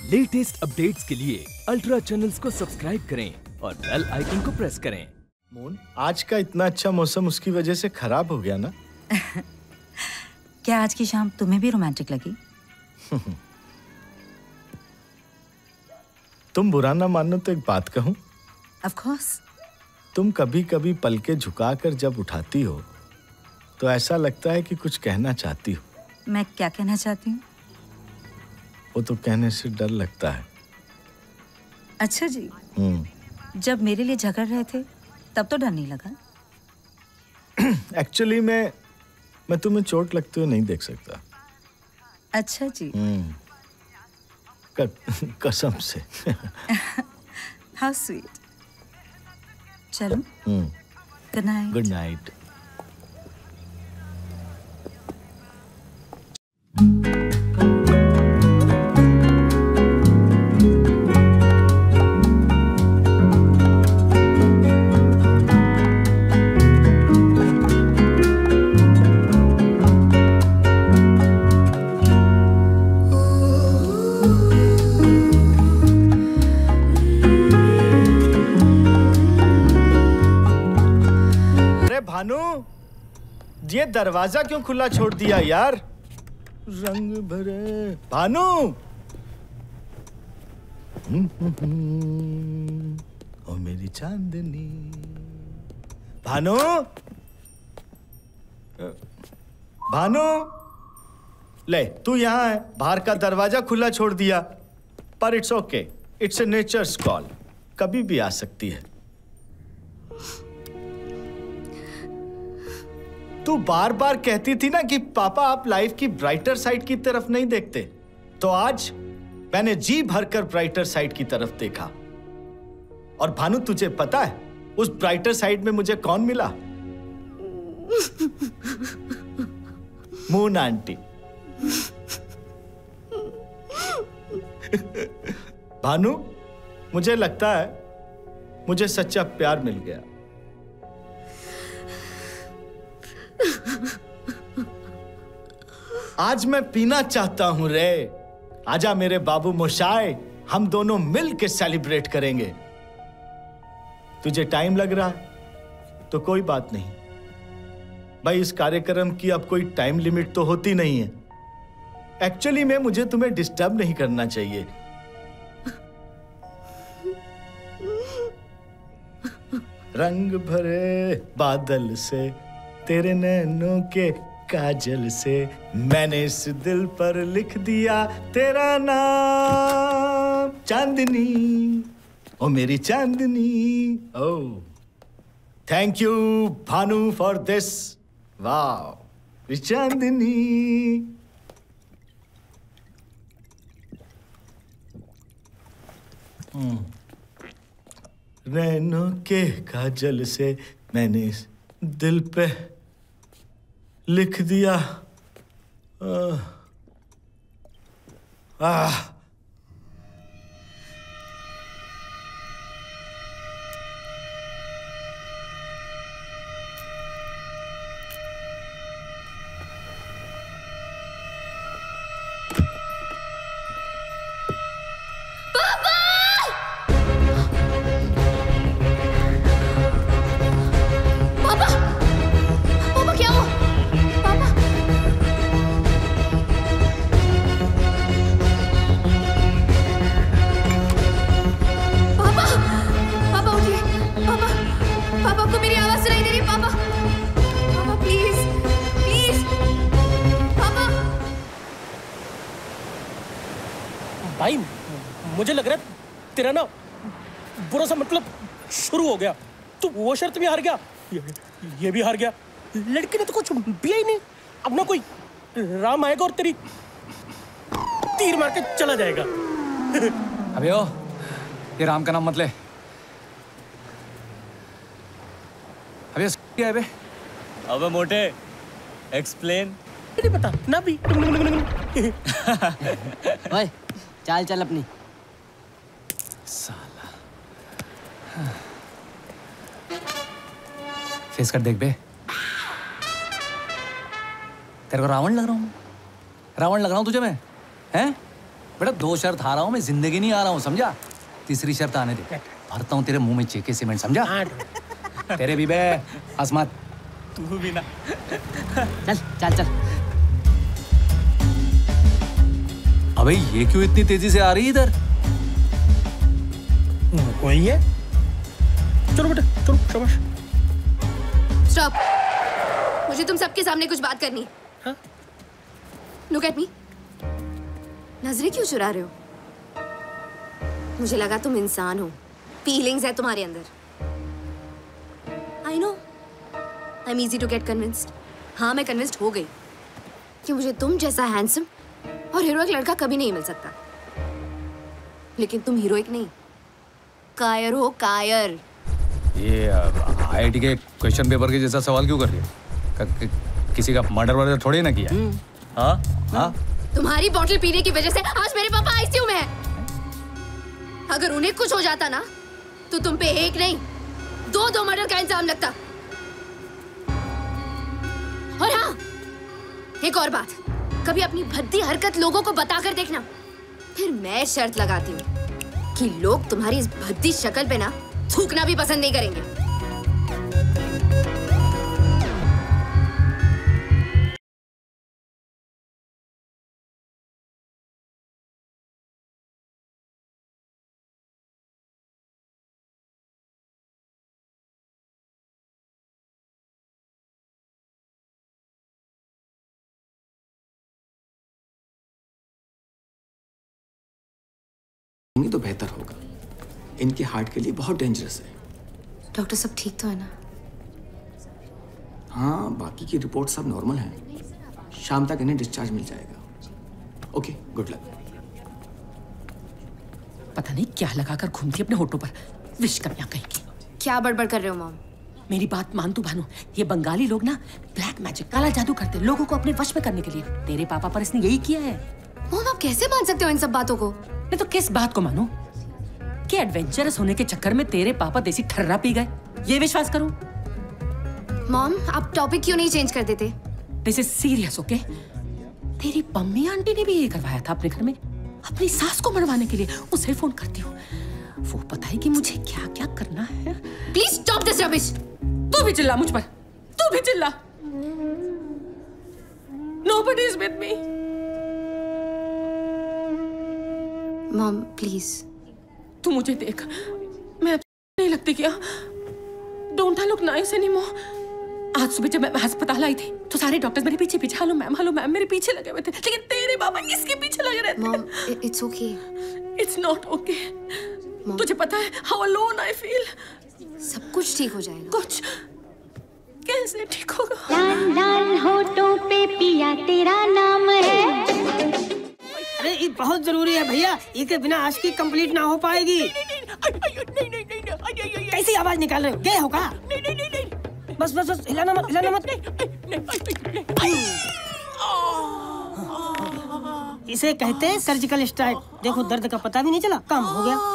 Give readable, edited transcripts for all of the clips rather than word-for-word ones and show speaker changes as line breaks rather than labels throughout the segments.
Latest updates के लिए ultra channels को सब्सक्राइब करें और बेल आइकन को प्रेस करें।
मोन, आज का इतना अच्छा मौसम उसकी वजह से खराब हो गया ना?
क्या आज की शाम तुम्हें भी रोमांटिक लगी?
तुम बुरा ना मानो तो एक बात कहूं?
Of course.
तुम कभी कभी पलके झुकाकर जब उठाती हो तो ऐसा लगता है कि कुछ कहना चाहती हो।
मैं क्या कहना चाहती हूँ?
वो तो कहने से डर लगता है।
अच्छा जी। जब मेरे लिए झगड़ रहे थे तब तो डर नहीं लगा।
एक्चुअली मैं तुम्हें चोट लगते हुए नहीं देख सकता।
अच्छा जी।
कसम से।
How sweet. चलो। Good night.
Good night. Bhanu, ये दरवाजा क्यों खुला छोड़ दिया यार? रंग भरे भानु। ओ मेरी चांदनी। भानु, भानु, ले तू यहाँ है, बाहर का दरवाजा खुला छोड़ दिया। पर it's okay, it's a nature's call, कभी भी आ सकती है। तू बार बार कहती थी ना कि पापा आप लाइफ की ब्राइटर साइड की तरफ नहीं देखते, तो आज मैंने जी भरकर ब्राइटर साइड की तरफ देखा। और भानु, तुझे पता है उस ब्राइटर साइड में मुझे कौन मिला? Moon aunty. भानु, मुझे लगता है मुझे सच्चा प्यार मिल गया। आज मैं पीना चाहता हूं रे। आजा मेरे बाबू मोशाय, हम दोनों मिल के सेलिब्रेट करेंगे। तुझे टाइम लग रहा है तो कोई बात नहीं भाई, इस कार्यक्रम की अब कोई टाइम लिमिट तो होती नहीं है। एक्चुअली में मुझे तुम्हें डिस्टर्ब नहीं करना चाहिए। रंग भरे बादल से, तेरे नैनों के काजल से, मैंने इस दिल पर लिख दिया तेरा नाम, चांदनी। ओ मेरी Chandni. Oh thank you Bhanu for this. वाह चांदनी। नैनों के काजल से मैंने इस दिल पे लिख दिया।
भाई मुझे लग रहा है तेरा ना बुरा सा मतलब शुरू हो गया। तू वो शर्त भी हार गया, ये भी हार गया। लड़की ने तो कुछ पिया ही नहीं। अब ना कोई राम आएगा और तेरी तीर मार के चला जाएगा।
अबे ओ, ये राम का नाम मत ले। अबे क्या है बे?
अबे मोटे, एक्सप्लेन।
नहीं पता ना भी।
ओए चाल चल अपनी।
साला फेस कर देख बे। तेरे को रावण लग रहा हूँ? रावण लग रहा हूँ तुझे मैं? हैं? बेटा 2 शर्त हारा हूँ मैं, जिंदगी नहीं आ रहा हूँ, समझा? तीसरी शर्त आने दे, भरता हूँ तेरे मुंह में चेके सीमेंट, समझा? तेरे भी बे, हंस मत।
तू भी ना।
चल चल चल।
अबे ये क्यों इतनी तेजी से आ रही है इधर?
वही है। चलो बेटा, चलो, शाबाश।
स्टॉप। मुझे तुम सबके सामने कुछ बात करनी। हाँ? Look at me. नजरें क्यों चुरा रहे हो? मुझे लगा तुम इंसान हो, फीलिंग्स है तुम्हारे अंदर। I know, I am easy to get convinced. हाँ, मैं कन्विंस्ड हो गई कि मुझे तुम जैसा हैंडसम और हीरोइक लड़का कभी नहीं मिल सकता। लेकिन तुम हीरोइक नहीं, कायर हो, कायर।
ये IIT के क्वेश्चन पेपर के जैसा सवाल क्यों कर रही है? किसी का मर्डर थोड़ी ना किया।
हाँ हाँ।
तुम्हारी बोतल पीने की वजह से आज मेरे पापा ICU में हैं। अगर उन्हें कुछ हो जाता ना, तो तुम पे एक नहीं 2 मर्डर का इल्जाम लगता। और हाँ, एक और बात, कभी अपनी भद्दी हरकत लोगों को बताकर देखना, फिर मैं शर्त लगाती हूँ कि लोग तुम्हारी इस भद्दी शक्ल पे ना थूकना भी पसंद नहीं करेंगे।
तो बेहतर होगा, इनके हार्ट के लिए बहुत डेंजरस है।
डॉक्टर सब ठीक तो है ना?
हाँ, बाकी की रिपोर्ट सब नॉर्मल हैं। शाम तक इन्हें डिस्चार्ज मिल जाएगा। Okay, good luck.
पता नहीं क्या लगाकर घूमती अपने होठों पर, विश कन्या कहीं की।
क्या बड़बड़ कर रहे हो मॉम?
मेरी बात मान तू भानु, ये बंगाली लोग ना ब्लैक मैजिक, काला जादू करते हैं लोगों को अपने वश में करने के लिए। तेरे पापा पर इसने यही किया है।
मॉम, आप कैसे मान सकते हो इन सब बातों को?
मैं तो किस बात को मानूं? कि एडवेंचरस होने के चक्कर में तेरे पापा देसी ठर्रा पी गए, ये विश्वास करूं?
मॉम, आप टॉपिक क्यों नहीं चेंज कर देते?
This is serious, okay? तेरी मम्मी आंटी ने भी ये करवाया था अपने घर में, अपनी सास को मरवाने के लिए। उसे फोन करती हूँ, वो बताएगी मुझे क्या क्या करना है।
Please stop this rubbish.
तू भी चिल्ला मुझ पर, तू भी चिल्ला। Nobody is with me.
Mom please.
तू मुझे देख, मैं नहीं लगती क्या? Don't I look nice anymore? आज सुबह जब मैं अस्पताल आई थी तो सारे डॉक्टर्स मेरे पीछे पीछे हेलो मैम मेरे पीछे लगे हुए थे, लेकिन तेरे बाबा किसके पीछे लगे रहते हैं?
Mom, it's okay.
It's not okay. तुझे पता है how alone I feel?
सब कुछ ठीक हो जाएगा।
कुछ कैसे ठीक होगा?
लाल लाल होठों पे पिया तेरा नाम है।
अरे ये बहुत जरूरी है भैया, इसके बिना आज की कंप्लीट ना हो पाएगी। कैसी आवाज निकाल रहे हो? गए हो का? बस बस बस, हिलाना मत, हिलाना मत। इसे कहते हैं सर्जिकल स्ट्राइक। देखो दर्द का पता भी नहीं चला, काम हो गया।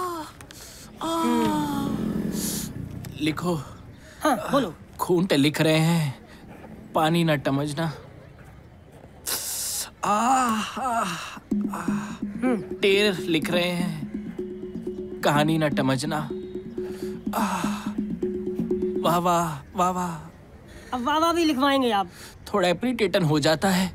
लिखो।
हाँ बोलो।
खूंटे लिख रहे हैं, पानी ना टमजना। टेर लिख रहे हैं, कहानी ना टमजना। वाह वाह वाह वाह।
अब वाह वाह भी लिखवाएंगे आप?
थोड़ा एप्रिटेटन हो जाता है।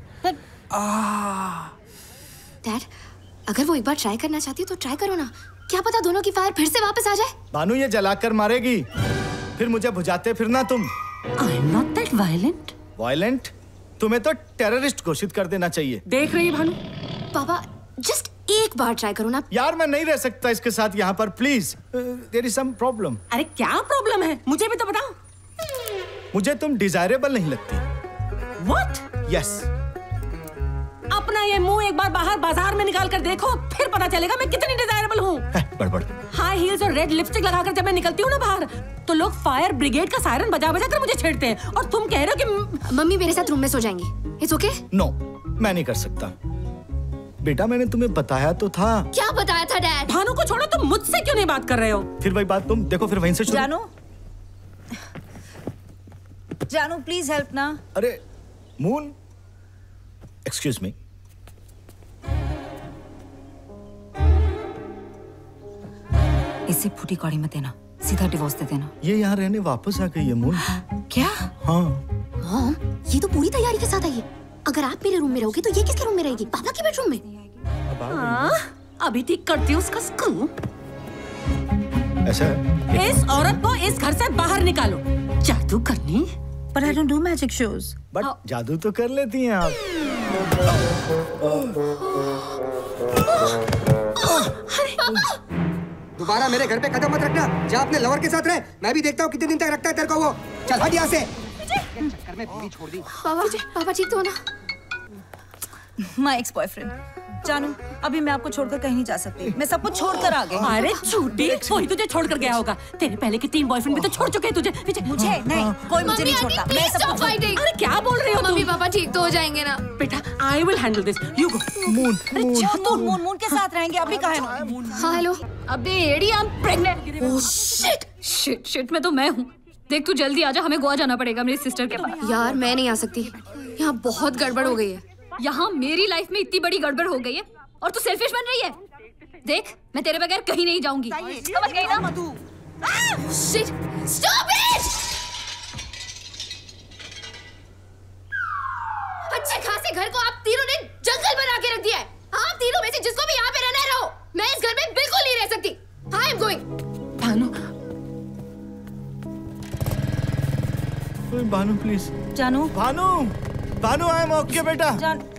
डैड, अगर वो एक बार ट्राई करना चाहती है तो ट्राई करो ना, क्या पता दोनों की फायर फिर से वापस आ जाए।
भानु ये जलाकर मारेगी, फिर मुझे बुझाते फिरना तुम।
I am not that violent.
Violent? तुम्हें तो टेररिस्ट घोषित कर देना चाहिए।
देख रही है भानु?
पापा जस्ट एक बार ट्राई करो ना।
यार मैं नहीं रह सकता इसके साथ यहाँ पर, please. There is some problem.
अरे क्या प्रॉब्लम है, मुझे भी तो बताओ।
मुझे तुम डिजायरेबल नहीं लगती।
What?
यस।
अपना ये मुंह एक बार बाहर बाजार में निकाल कर देखो, फिर पता चलेगा मैं कितनी डिजायरेबल हूँ।
बड़बड़।
हाई हील्स और रेड लिपस्टिक लगाकर जब मैं निकलती हूँ ना बाहर, तो लोग फायर ब्रिगेड का सायरन बजा बजा कर मुझे छेड़ते हैं, और तुम कह रहे हो कि
मम्मी मेरे साथ रूम में सो जाएंगी। It's okay?
नो, मैं नहीं कर सकता। बेटा मैंने तुम्हें बताया तो था।
क्या बताया था डैड?
भानु को छोड़ो, तुम मुझसे क्यों नहीं बात कर रहे हो?
फिर वही बात, तुम देखो फिर वहीं से शुरू।
जानू प्लीज हेल्प ना।
अरे मून, एक्सक्यूज मी।
इसे फूटी कौड़ी मत देना, सीधा डिवोर्स दे देना।
ये यहाँ रहने वापस आ गई है मून।
क्या?
हाँ।
मॉम, ये तो पूरी तैयारी के साथ आई है। अगर आप मेरे रूम में रहोगे तो ये किसके रूम में रहेगी? पापा के बेडरूम में।
अभी ठीक करती हूँ उसका स्कूल।
ऐसा है?
इस औरत को इस घर से बाहर निकालो। जादू करनी?
But I don't do magic shows.
But जादू तो कर लेती हैं आप।
दोबारा मेरे घर पे कदम मत रखना। जा अपने लवर के साथ रहे। मैं भी देखता हूँ कितने दिन तक रखता है तेरे को वो। चल हट यहाँ से। चक्कर में पूरी छोड़ दी।
पापा ठीक तो हो ना?
My ex-boyfriend. जानू, अभी मैं आपको छोड़कर कहीं नहीं जा सकती। मैं सब कुछ छोड़कर आ गई।
अरे झूठी, वही तुझे छोड़कर गया होगा। तेरे पहले के 3 बॉयफ्रेंड भी तो छोड़ चुके हैं तुझे। मुझे
नहीं, कोई मुझे नहीं छोड़ता। मैं सब कुछ।
अरे क्या बोल रही हो तुम?
मम्मी पापा ठीक तो हो जाएंगे ना?
बेटा, I will handle this. You go.
Moon.
Moon के साथ रहेंगे। अभी कहाँ है?
हाँ हेलो। अबे Eddie, I'm pregnant. Oh shit.
Shit में तो मैं हूँ। देख तू जल्दी आजा, हमें गोवा जाना पड़ेगा मेरी सिस्टर के पास।
यार मैं नहीं आ सकती, यहाँ बहुत गड़बड़ हो गई है।
यहाँ मेरी लाइफ में इतनी बड़ी गड़बड़ हो गई है और तू सेल्फिश बन रही है। देख मैं तेरे बगैर कहीं नहीं जाऊंगी, समझ गई ना?
Shit! Stop it! अच्छे खासे घर को आप तीनों ने जंगल बना के रख दिया है। आप तीनों में से जिसको भी यहाँ पे रहना है रहो। मैं इस घर में बिल्कुल नहीं रह सकती। I am going.
Bhanu please.
जानू,
भानु, आई एम ओके बेटा।